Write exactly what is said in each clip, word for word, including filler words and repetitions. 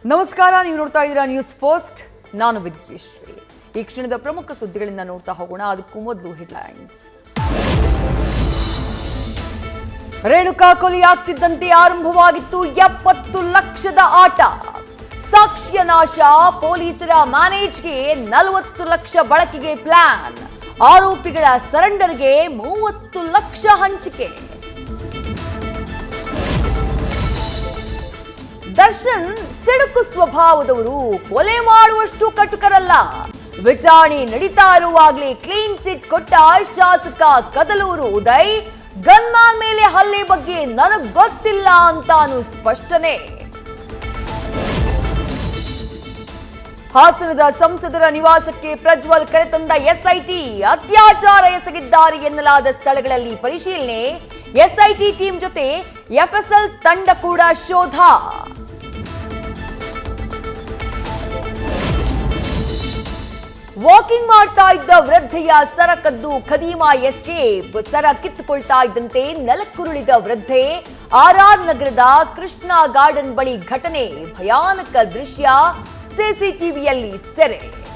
ನಮಸ್ಕಾರ, ನೀವು ನೋಡ್ತಾ ಇದ್ದೀರಾ ನ್ಯೂಸ್ ಫಸ್ಟ್. ನಾನು ವಿದ್ಯೇಶ್ವರಿ. ಈ ಕ್ಷಣದ ಪ್ರಮುಖ ಸುದ್ದಿಗಳಿಂದ ನೋಡ್ತಾ ಹೋಗೋಣ. ಅದಕ್ಕೂ ಮೊದಲು ಹೆಡ್ಲೈನ್ಸ್. ರೇಣುಕಾ ಕೊಲೆಯಾಗ್ತಿದ್ದಂತೆ ಆರಂಭವಾಗಿತ್ತು ಎಪ್ಪತ್ತು ಲಕ್ಷದ ಆಟ. ಸಾಕ್ಷ್ಯ ನಾಶ, ಪೊಲೀಸರ ಮ್ಯಾನೇಜ್ಗೆ ನಲವತ್ತು ಲಕ್ಷ ಬಳಕೆಗೆ ಪ್ಲಾನ್. ಆರೋಪಿಗಳ ಸರೆಂಡರ್ಗೆ ಮೂವತ್ತು ಲಕ್ಷ ಹಂಚಿಕೆ. ದರ್ಶನ್ ಸಿಡುಕು ಸ್ವಭಾವದವರು, ಕೊಲೆ ಮಾಡುವಷ್ಟು ಕಟುಕರಲ್ಲ. ವಿಚಾರಣೆ ನಡೀತಾ ಇರುವಾಗಲೇ ಕ್ಲೀನ್ ಚಿಟ್ ಕೊಟ್ಟ ಶಾಸಕ ಕದಲೂರು ಉದಯ್. ಗನ್ಮ್ಯಾನ್ ಮೇಲೆ ಹಲ್ಲೆ ಬಗ್ಗೆ ನನಗ್ ಗೊತ್ತಿಲ್ಲ ಅಂತಾನು ಸ್ಪಷ್ಟನೆ. ಹಾಸನದ ಸಂಸದರ ನಿವಾಸಕ್ಕೆ ಪ್ರಜ್ವಲ್ ಕರೆತಂದ ಎಸ್ಐಟಿ. ಅತ್ಯಾಚಾರ ಎಸಗಿದ್ದಾರೆ ಎನ್ನಲಾದ ಸ್ಥಳಗಳಲ್ಲಿ ಪರಿಶೀಲನೆ. ಎಸ್ಐಟಿ ಟೀಮ್ ಜೊತೆ ಎಫ್ಎಸ್ಎಲ್ ತಂಡ ಕೂಡ ಶೋಧ. ವಾಕಿಂಗ್ ಮಾಡ್ತಾ ಇದ್ದ ವೃದ್ಧೆಯ ಸರ ಕದ್ದು ಖದೀಮ ಎಸ್ಕೇಪ್. ಸರ ಕಿತ್ತುಕೊಳ್ತಾ ಇದ್ದಂತೆ ನೆಲಕ್ಕುರುಳಿದ ವೃದ್ಧೆ. ಆರ್ಆರ್ ನಗರದ ಕೃಷ್ಣ ಗಾರ್ಡನ್ ಬಳಿ ಘಟನೆ. ಭಯಾನಕ ದೃಶ್ಯ ಸಿಸಿಟಿವಿಯಲ್ಲಿ ಸೆರೆ.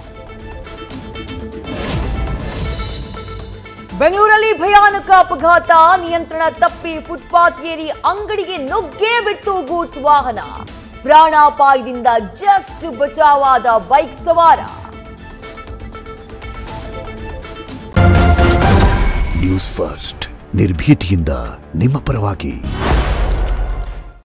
ಬೆಂಗಳೂರಲ್ಲಿ ಭಯಾನಕ ಅಪಘಾತ. ನಿಯಂತ್ರಣ ತಪ್ಪಿ ಫುಟ್ಪಾತ್ ಏರಿ ಅಂಗಡಿಗೆ ನುಗ್ಗೇ ಬಿಟ್ಟು ಗೂಡ್ಸ್ ವಾಹನ. ಪ್ರಾಣಾಪಾಯದಿಂದ ಜಸ್ಟ್ ಬಚಾವಾದ ಬೈಕ್ ಸವಾರ. ನ್ಯೂಸ್ ಫಸ್ಟ್, ನಿರ್ಭೀತಿಯಿಂದ ನಿಮ್ಮ ಪರವಾಗಿ.